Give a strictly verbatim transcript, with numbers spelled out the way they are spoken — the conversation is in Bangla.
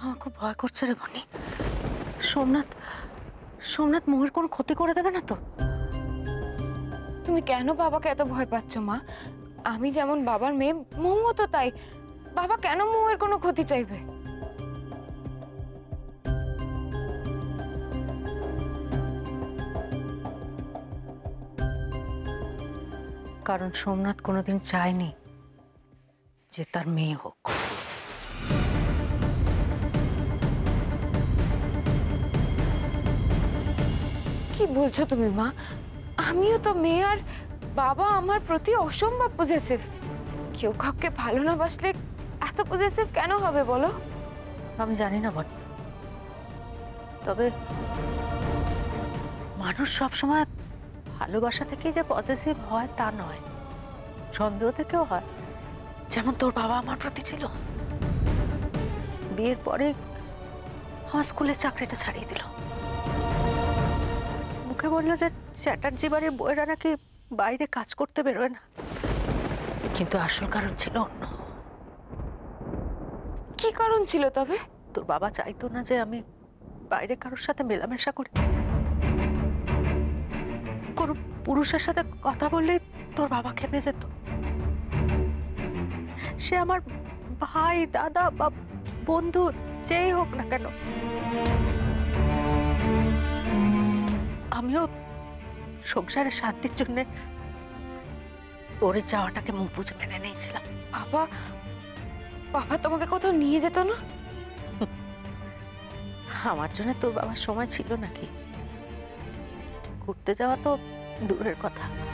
আমার খুব ভয় করছে রে বনি। সোমনাথ সোমনাথ মোহের কোনো ক্ষতি করে দেবে না তো? তুমি কেন বাবাকে এত ভয় পাচ্ছ মা? আমি যেমন বাবার মেয়ে, মৌও তো তাই। বাবা কেন মৌয়ের কোনো ক্ষতি চাইবে? কারণ সোমনাথ কোনোদিন চায়নি যে তার মেয়ে হোক। কি বলছো তুমি মা? আমিও তো মেয়ে, আর বাবা আমার প্রতি অসম্ভব পজেসিভ। কেউ কাউকে ভালো না বাসলে এত পজেসিভ কেন হবে বলো? আমি জানি না বনি, তবে মানুষ সবসময় ভালোবাসা থেকেই যে পজিটিভ হয় তা নয়, সন্দেহ থেকেও হয়। যেমন তোর বাবা আমার প্রতি ছিল। বিয়ের পরে আমার স্কুলের চাকরিটা ছাড়িয়ে দিল, মুখে বললো যে চ্যাটার্জি বাড়ির বউয়েরা নাকি বাইরে কাজ করতে বেরোয় না, কিন্তু আসল কারণ ছিল অন্য। কি কারণ ছিল তবে? তোর বাবা চাইতো না যে আমি বাইরে কারোর সাথে মেলামেশা করি। কোন পুরুষের সাথে কথা বললেই তোর বাবা খেপে যেত। সে আমার ভাই, দাদা বা বন্ধু যেই হোক না কেন। আমিও সংসারের শান্তির জন্য ওর চাওয়াটাকে মুখ বুঝে মেনে নিয়েছিলাম। বাবা বাবা তোমাকে কোথাও নিয়ে যেত না? আমার জন্য তোর বাবার সময় ছিল নাকি? ঘুরতে যাওয়া তো দূরের কথা।